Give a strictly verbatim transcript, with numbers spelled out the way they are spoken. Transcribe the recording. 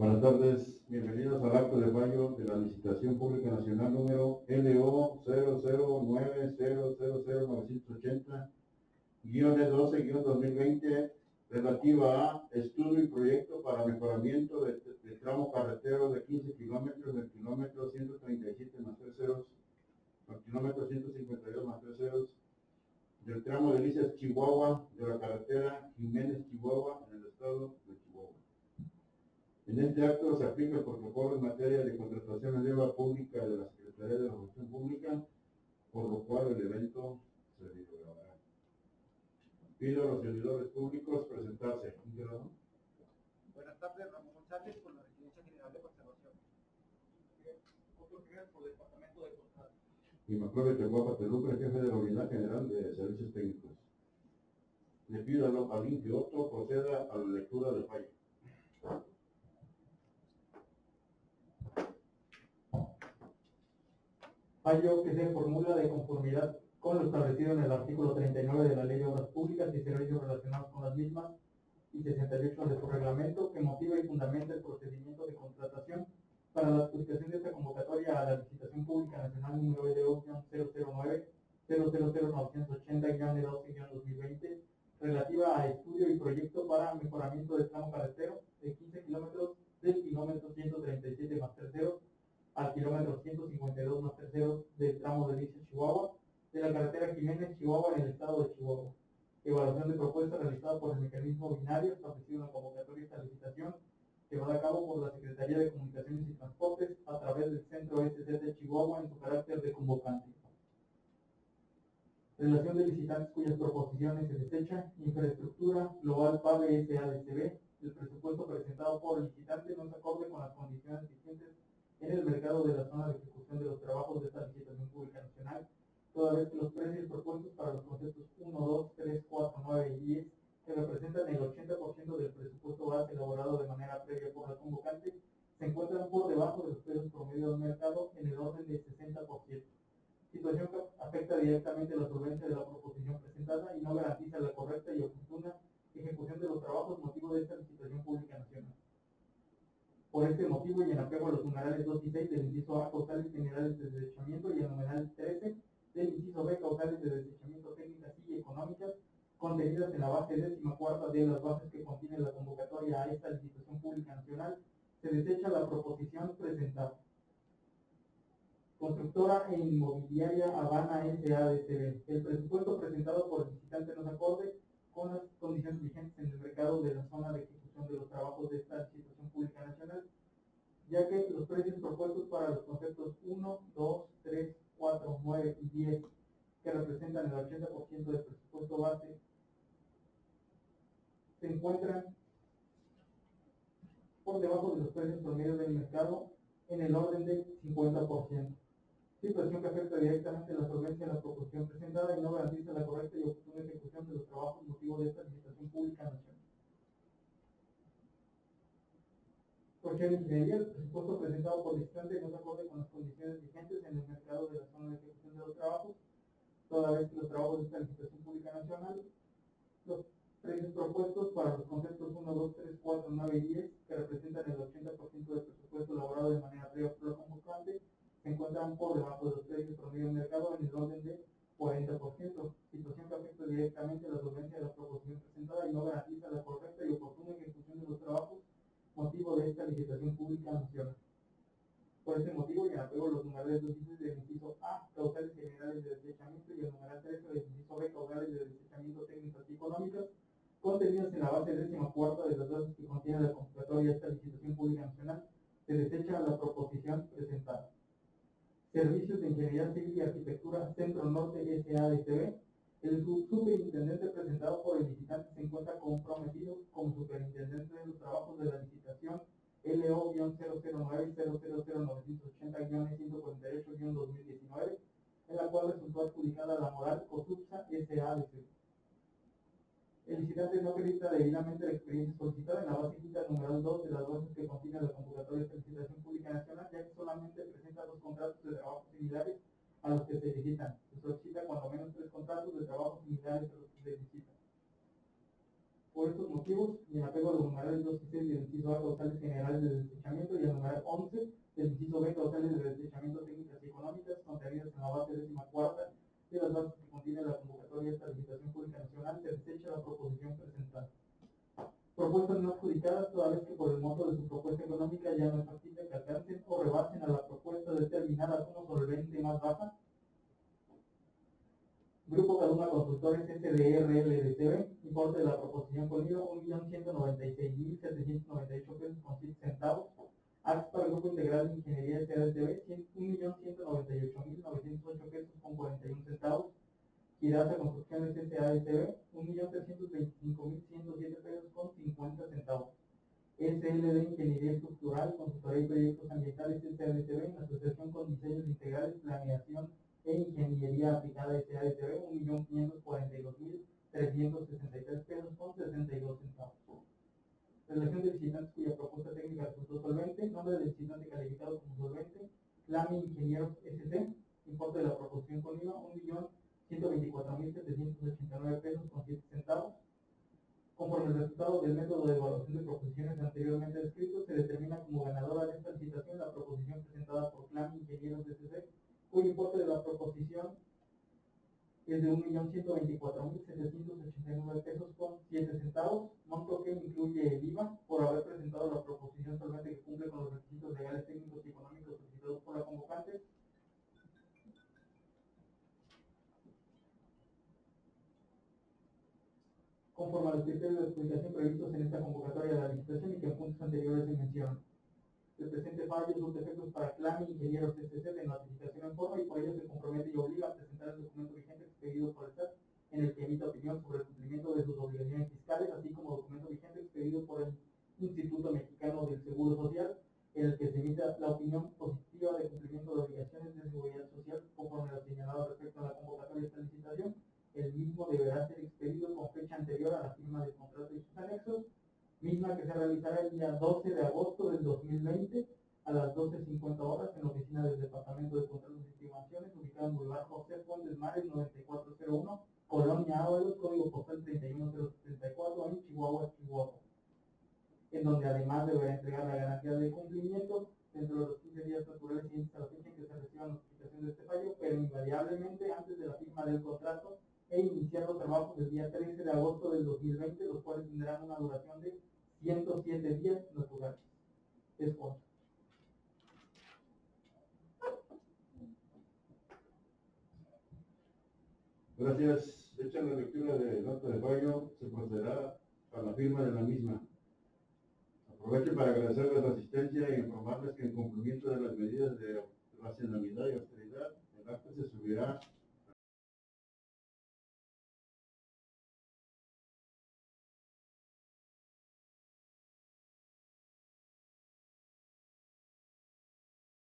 Buenas tardes, bienvenidos al acto de fallo de la licitación pública nacional número L O cero cero nueve cero cero cero nueve ochenta doce dos mil veinte relativa a estudio y proyecto para mejoramiento de, de tramo carretero de quince kilómetros del kilómetro ciento treinta y siete más tres ceros al kilómetro ciento cincuenta y dos más tres ceros del tramo de Delicias, Chihuahua, de la carretera Jiménez, Chihuahua, en el estado de Chihuahua. En este acto se aplica el protocolo en materia de contrataciones de obra pública de la Secretaría de la Función Pública, por lo cual el evento se videograbará. Pido a los servidores públicos presentarse. Buenas tardes, Ramón González, por la Residencia General de Conservación. Otro Rivera, por Departamento de Contratos. Y Maclove Tehuapa Teluca, jefe de la Unidad General de Servicios Técnicos. Le pido a Alín que otro proceda a la lectura del fallo. Fallo que se formula de conformidad con lo establecido en el artículo treinta y nueve de la Ley de Obras Públicas y Servicios relacionados con las mismas y sesenta y ocho de su reglamento, que motiva y fundamenta el procedimiento de contratación para la adjudicación de esta convocatoria a la licitación pública nacional número L O cero cero nueve cero cero cero nueve ochenta doce dos mil veinte relativa a estudio y proyecto para mejoramiento del tramo carretero de quince kilómetros del kilómetro ciento treinta y siete más terceros al kilómetro ciento cincuenta y dos más terceros del tramo de Delicias, Chihuahua, de la carretera Jiménez, Chihuahua, en el estado de Chihuahua. Evaluación de propuesta realizada por el mecanismo binario establecido en la convocatoria de esta licitación, llevada a cabo por la Secretaría de Comunicaciones y Transportes a través del Centro S C de Chihuahua en su carácter de convocante. Relación de licitantes cuyas proposiciones se desechan. Infraestructura Global P A B S A D C B. El presupuesto presentado por el licitante no es acorde con las condiciones vigentes en el mercado de la zona de ejecución de los trabajos de esta licitación pública nacional, toda vez que los precios propuestos para los conceptos uno, dos, tres, cuatro, nueve y diez, que representan el ochenta por ciento del presupuesto base elaborado de manera previa por la convocante, se encuentran por debajo de los precios promedio del mercado en el orden del sesenta por ciento, situación que afecta directamente la solvencia de la proposición presentada y no garantiza la correcta y oportuna ejecución de los trabajos motivo de esta licitación pública nacional. Por este motivo, y en apego a los numerales dos y seis del inciso A, causales generales de desechamiento, y el numeral trece del inciso B, causales de desechamiento técnicas y económicas, contenidas en la base décima cuarta de las bases que contiene la convocatoria a esta licitación pública nacional, se desecha la proposición presentada. Constructora e Inmobiliaria Habana S A D C B. El presupuesto presentado por el licitante no se acorde con las condiciones vigentes en el mercado de la zona de ejecución de los trabajos de esta licitación pública nacional, ya que los precios propuestos para los conceptos uno, dos, tres, cuatro, nueve y diez, que representan el ochenta por ciento del presupuesto base, se encuentran por debajo de los precios promedio del mercado en el orden del cincuenta por ciento. Situación que afecta directamente la solvencia de la proposición presentada y no garantiza la correcta y oportuna ejecución de los trabajos motivo de esta licitación pública nacional. Porque en ingeniería, el presupuesto presentado por el licitante no se acorde con las condiciones vigentes en el mercado de la zona de ejecución de los trabajos, toda vez que los trabajos de esta licitación pública nacional, los precios propuestos para los conceptos uno, dos, tres, cuatro, nueve y diez, que representan el ochenta por ciento del presupuesto elaborado de manera previa por la convocante, se encuentran por debajo de los precios promedio del mercado en el orden de cuarenta por ciento, situación que afecta directamente la solvencia de la proposición presentada y no garantiza la correcta y oportuna ejecución de los trabajos motivo de esta licitación pública nacional. Por este motivo, y en apego a los numerales dos y seis del inciso A, causales generales de desechamiento, y el numeral trece del inciso B, causales de desechamiento técnicas y económicas, contenidas en la base décima cuarta de las bases que contiene la convocatoria de esta licitación pública nacional, se desecha la proposición presentada. Servicios de Ingeniería Civil y Arquitectura Centro Norte S A D C B. El superintendente presentado por el licitante se encuentra comprometido como superintendente de los trabajos de la licitación L O cero cero nueve cero cero cero nueve ochenta ciento cuarenta y ocho dos mil diecinueve, en la cual resultó adjudicada la moral COSUPSA S A D C B. El licitante no acredita debidamente la experiencia solicitada en la base quinta numeral dos de las bases que contiene la convocatoria de licitación pública nacional, ya que solamente presenta dos contratos de trabajo similares a los que se licitan. Se solicita cuando menos tres contratos de trabajo similares a los que se licitan. Por estos motivos, y en apego a los numerales dos y seis del inciso A, causales generales de desechamiento y el numeral once del inciso B, causales de desechamiento técnicas y económicas contenidas en la base décima cuarta de las bases que contiene la convocatoria de esta licitación pública nacional, se desecha la proposición presentada. Propuestas no adjudicadas, toda vez que por el monto de su propuesta económica ya no es factible que alcancen o rebasen a la propuesta determinada como solvente más baja. Grupo Caduma Consultores S D R L D C B, importe de la proposición con I V A un millón ciento noventa y seis mil setecientos noventa y ocho pesos con siete centavos. AXPA Grupo Integral de Ingeniería S A D C B, un millón ciento noventa y ocho mil novecientos ocho pesos con cuarenta y uno centavos. Girasa Construcciones S A D C B, un millón trescientos veinticinco mil ciento siete pesos con cincuenta centavos. S L D Ingeniería Estructural, Consultoría y Proyectos Ambientales S A D C B, en asociación con Diseños Integrales, Planeación e Ingeniería Aplicada S A D C B, un millón quinientos cuarenta y dos mil trescientos sesenta y tres pesos con sesenta y dos centavos. Relación de licitantes cuya propuesta técnica resultó solvente, nombre del licitante calificado como solvente, Clami Ingenieros S C, importe de la proposición con I V A un millón ciento veinticuatro mil setecientos ochenta y nueve pesos con siete centavos. Conforme el resultado del método de evaluación de proposiciones anteriormente descrito, se determina como ganadora de esta licitación la proposición presentada por Clami Ingenieros S C, cuyo importe de la proposición es de un millón ciento veinticuatro mil setecientos ochenta y nueve pesos con siete centavos, monto que incluye el I V A por haber presentado la proposición solvente que cumple con los requisitos legales, técnicos y económicos solicitados por la convocante. Conforme a los criterios de explicación previstos en esta convocatoria de la licitación y que en puntos anteriores se mencionan. El presente fallo sus defectos para Clami Ingenieros S C de notificación en forma y por ello se compromete y obliga a presentar el documento vigente expedido por el S A T en el que emita opinión sobre el cumplimiento de sus obligaciones fiscales, así como documento vigente expedido por el Instituto Mexicano del Seguro Social, en el que se emita la opinión positiva de cumplimiento de obligaciones de seguridad social conforme a lo señalado respecto a la convocatoria de esta licitación. El mismo deberá ser expedido con fecha anterior a la firma del contrato y sus anexos, misma que se realizará el día doce de agosto del dos mil veinte a las doce cincuenta horas en la oficina del Departamento de Contratos y Estimaciones, ubicada en Boulevard José Fuentes Mares noventa y cuatro cero uno, Colonia Ábalos, código postal treinta y uno mil setenta y cuatro, en Chihuahua, Chihuahua, en donde además deberá entregar la garantía de cumplimiento dentro de los quince días naturales siguientes a la fecha en que se reciba notificación de este fallo, pero invariablemente antes de la firma del contrato e iniciar los trabajos el día trece de agosto del dos mil veinte, los cuales tendrán una duración de ciento siete días naturales. Es cuanto. Gracias. Hecha la lectura de nota de fallo, se procederá a la firma de la misma. Aprovecho para agradecerles la asistencia e informarles que en cumplimiento de las medidas de racionalidad y austeridad, el acta se subirá